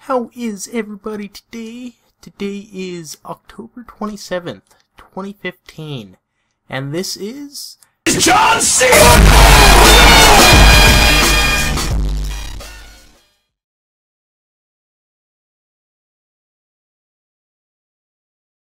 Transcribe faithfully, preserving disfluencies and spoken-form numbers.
How is everybody today? Today is October twenty-seventh, twenty fifteen, and this is... John Cena!